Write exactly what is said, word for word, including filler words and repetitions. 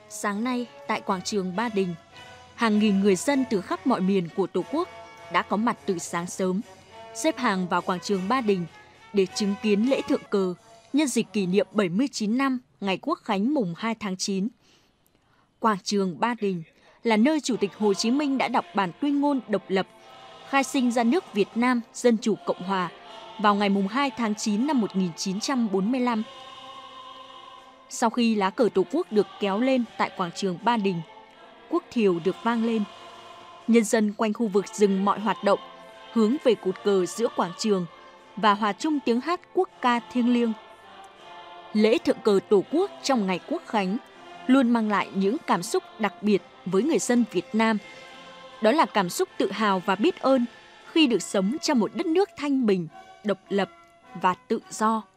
Sáng nay, tại quảng trường Ba Đình, hàng nghìn người dân từ khắp mọi miền của Tổ quốc đã có mặt từ sáng sớm, xếp hàng vào quảng trường Ba Đình để chứng kiến lễ thượng cờ nhân dịp kỷ niệm bảy mươi chín năm ngày Quốc khánh mùng hai tháng chín. Quảng trường Ba Đình là nơi Chủ tịch Hồ Chí Minh đã đọc bản tuyên ngôn độc lập, khai sinh ra nước Việt Nam Dân chủ Cộng hòa vào ngày mùng hai tháng chín năm một nghìn chín trăm bốn mươi lăm. Sau khi lá cờ Tổ quốc được kéo lên tại quảng trường Ba Đình, quốc thiều được vang lên. Nhân dân quanh khu vực dừng mọi hoạt động, hướng về cột cờ giữa quảng trường và hòa chung tiếng hát quốc ca thiêng liêng. Lễ thượng cờ Tổ quốc trong ngày Quốc khánh luôn mang lại những cảm xúc đặc biệt với người dân Việt Nam. Đó là cảm xúc tự hào và biết ơn khi được sống trong một đất nước thanh bình, độc lập và tự do.